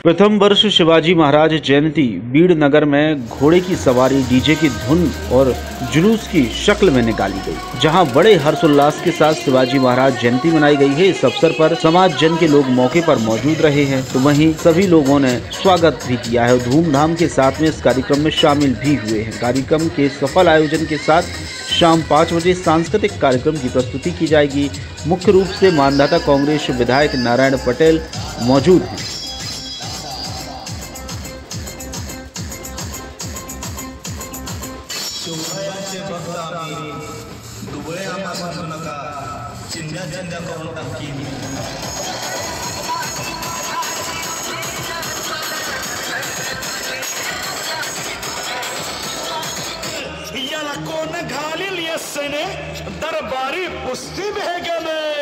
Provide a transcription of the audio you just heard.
प्रथम वर्ष शिवाजी महाराज जयंती बीड़ नगर में घोड़े की सवारी डीजे की धुन और जुलूस की शक्ल में निकाली गई, जहां बड़े हर्षोल्लास के साथ शिवाजी महाराज जयंती मनाई गई है। इस अवसर पर समाज जन के लोग मौके पर मौजूद रहे हैं, तो वहीं सभी लोगों ने स्वागत भी किया है, धूमधाम के साथ में इस कार्यक्रम में शामिल भी हुए हैं। कार्यक्रम के सफल आयोजन के साथ शाम 5 बजे सांस्कृतिक कार्यक्रम की प्रस्तुति की जाएगी। मुख्य रूप से मानधाता कांग्रेस विधायक नारायण पटेल मौजूद हैं। याला कोण घालील येसने दरबारी पुस्ती भेगले